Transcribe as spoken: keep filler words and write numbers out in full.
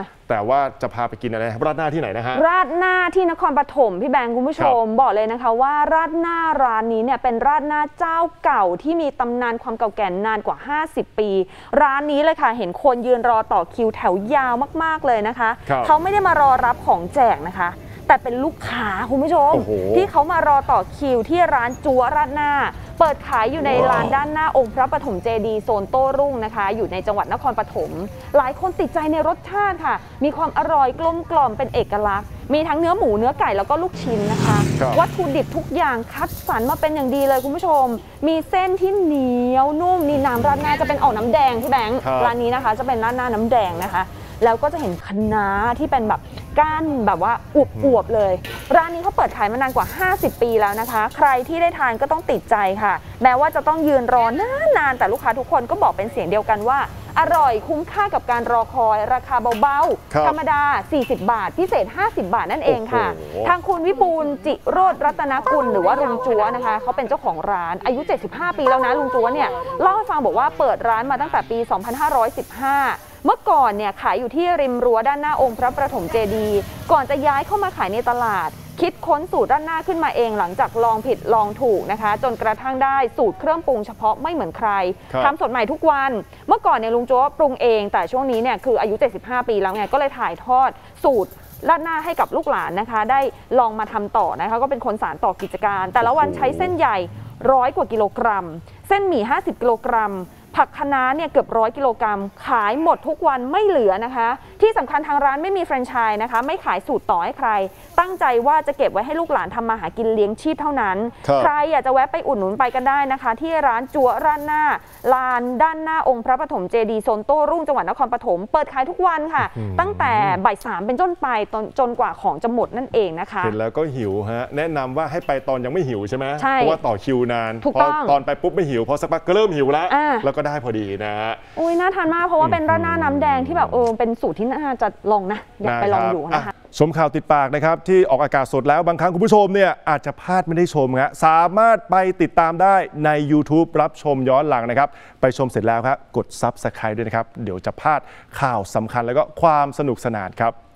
แต่ว่าจะพาไปกินอะไรราดหน้าที่ไหนนะฮะราดหน้าที่นครปฐมพี่แบงค์คุณผู้ชมบอกเลยนะคะว่าราดหน้าร้านนี้เนี่ยเป็นราดหน้าเจ้าเก่าที่มีตำนานความเก่าแก่นานกว่าห้าสิบปีร้านนี้เลยค่ะเห็นคนยืนรอต่อคิวแถวยาวมากๆเลยนะคะเขาไม่ได้มารอรับของแจกนะคะแต่เป็นลูกค้าคุณผู้ชมที่เขามารอต่อคิวที่ร้านจั๊วราดหน้าเปิดขายอยู่ในลานด้านหน้าองค์พระปฐมเจดีย์โซนโต้รุ่งนะคะอยู่ในจังหวัดนครปฐมหลายคนติดใจในรสชาติค่ะมีความอร่อยกลมกล่อมเป็นเอกลักษณ์มีทั้งเนื้อหมูเนื้อไก่แล้วก็ลูกชิ้นนะคะวัตถุดิบทุกอย่างคัดสรรมาเป็นอย่างดีเลยคุณผู้ชมมีเส้นที่เหนียวนุ่มนี่น้ำราดหน้าจะเป็นออกน้ำแดงพี่แบงค์ร้านนี้นะคะจะเป็นราดหน้าน้ำแดงนะคะแล้วก็จะเห็นคะน้าที่เป็นแบบก้านแบบว่าอวบๆเลยร้านนี้เขาเปิดขายมานานกว่าห้าสิบปีแล้วนะคะใครที่ได้ทานก็ต้องติดใจค่ะแม้ว่าจะต้องยืนรอนานๆแต่ลูกค้าทุกคนก็บอกเป็นเสียงเดียวกันว่าอร่อยคุ้มค่ากับการรอคอยราคาเบาๆธรรมดาสี่สิบบาทพิเศษห้าสิบบาทนั่นเองค่ะทางคุณวิบูลย์จิโรจน์รัตนกุลหรือว่าลุงจั๊วนะคะเขาเป็นเจ้าของร้านอายุเจ็ดสิบห้าปีแล้วนะลุงจั๊วเนี่ยเล่าให้ฟังบอกว่าเปิดร้านมาตั้งแต่ปีสองพันห้าร้อยสิบห้าเมื่อก่อนเนี่ยขายอยู่ที่ริมรั้วด้านหน้าองค์พระปฐมเจดีย์ก่อนจะย้ายเข้ามาขายในตลาดคิดค้นสูตรด้านหน้าขึ้นมาเองหลังจากลองผิดลองถูกนะคะจนกระทั่งได้สูตรเครื่องปรุงเฉพาะไม่เหมือนใครทำสดใหม่ทุกวันเมื่อก่อนเนี่ยลุงจั๊วปรุงเองแต่ช่วงนี้เนี่ยคืออายุเจ็ดสิบห้าปีแล้วไงก็เลยถ่ายทอดสูตรราดหน้าให้กับลูกหลานนะคะได้ลองมาทำต่อนะคะก็เป็นคนสานต่อกิจการแต่ละวันใช้เส้นใหญ่ร้อยกว่ากิโลกรัมเส้นหมี่ห้าสิบกิโลกรัมผักคะน้าเนี่ยเกือบร้อยกิโลกรัมขายหมดทุกวันไม่เหลือนะคะที่สำคัญทางร้านไม่มีแฟรนไชส์นะคะไม่ขายสูตรต่อให้ใครตั้งใจว่าจะเก็บไว้ให้ลูกหลานทำมาหากินเลี้ยงชีพเท่านั้นใครอยากจะแวะไปอุดหนุนไปกันได้นะคะที่ร้านจั๊วราดหน้าลานด้านหน้าองค์พระปฐมเจดีย์โซนโต้รุ่งจังหวัดนครปฐมเปิดขายทุกวันค่ะตั้งแต่บ่ายสามเป็นต้นไปจนกว่าของจะหมดนั่นเองนะคะเห็นแล้วก็หิวฮะแนะนำว่าให้ไปตอนยังไม่หิวใช่ไหมเพราะว่าต่อคิวนานพอตอนไปปุ๊บไม่หิวพอสักพักก็เริ่มหิวแล้วแล้วก็ได้พอดีนะอุ้ยน่าทานมากเพราะว่าเป็นราดหน้าน้ำแดงที่แบบเออเป็นสูตรที่น่าจะลองนะอยากไปลองอยู่นะคะชมข่าวติดปากนะครับที่ออกอากาศสดแล้วบางครั้งคุณผู้ชมเนี่ยอาจจะพลาดไม่ได้ชมฮะสามารถไปติดตามได้ใน ยูทูบ รับชมย้อนหลังนะครับไปชมเสร็จแล้วครับกด ซับสไครบ์ ด้วยนะครับเดี๋ยวจะพลาดข่าวสำคัญแล้วก็ความสนุกสนานครับ